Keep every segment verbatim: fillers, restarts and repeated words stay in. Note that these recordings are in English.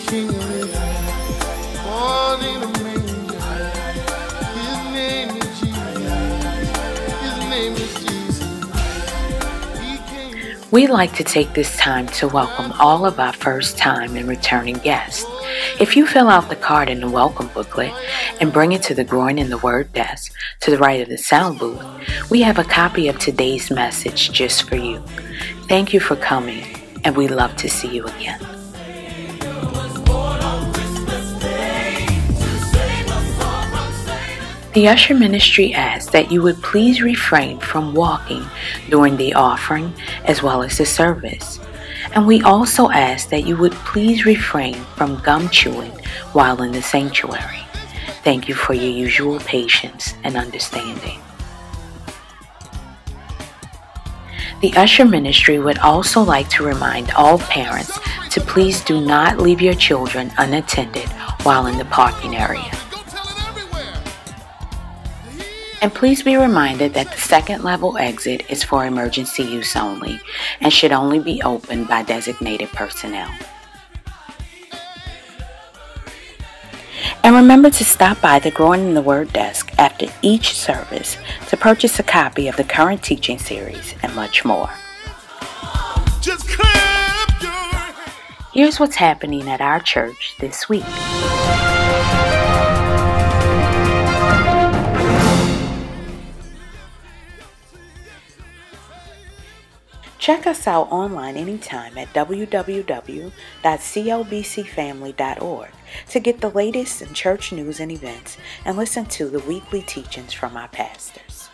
King of Israel, born in a manger. His name is Jesus. His name is Jesus. He came. We'd like to take this time to welcome all of our first-time and returning guests. If you fill out the card in the welcome booklet and bring it to the Growing in the Word desk to the right of the sound booth, we have a copy of today's message just for you. Thank you for coming, and we'd love to see you again. The Usher Ministry asks that you would please refrain from walking during the offering as well as the service. And we also ask that you would please refrain from gum chewing while in the sanctuary. Thank you for your usual patience and understanding. The Usher Ministry would also like to remind all parents to please do not leave your children unattended while in the parking area. And please be reminded that the second level exit is for emergency use only and should only be opened by designated personnel. And remember to stop by the Growing in the Word desk after each service to purchase a copy of the current teaching series and much more. Just clap your hands. Here's what's happening at our church this week. Check us out online anytime at w w w dot c l b c family dot org to get the latest in church news and events and listen to the weekly teachings from our pastors.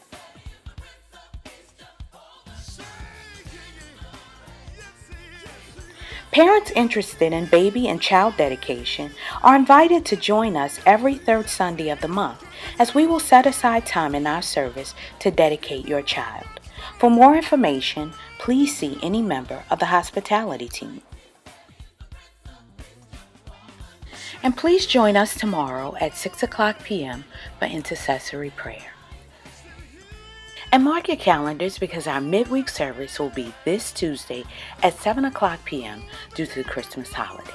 Parents interested in baby and child dedication are invited to join us every third Sunday of the month, as we will set aside time in our service to dedicate your child. For more information, please see any member of the hospitality team. And please join us tomorrow at six o'clock p m for intercessory prayer. And mark your calendars because our midweek service will be this Tuesday at seven o'clock p m due to the Christmas holiday.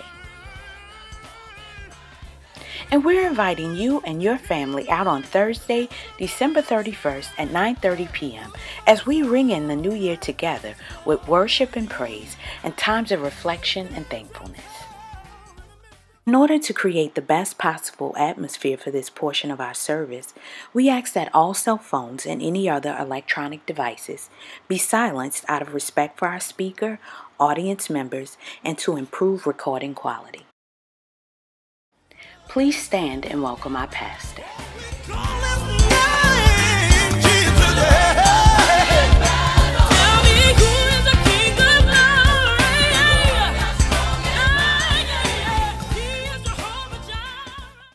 And we're inviting you and your family out on Thursday, December thirty-first at nine thirty p m as we ring in the new year together with worship and praise and times of reflection and thankfulness. In order to create the best possible atmosphere for this portion of our service, we ask that all cell phones and any other electronic devices be silenced out of respect for our speaker, audience members, and to improve recording quality. Please stand and welcome our pastor.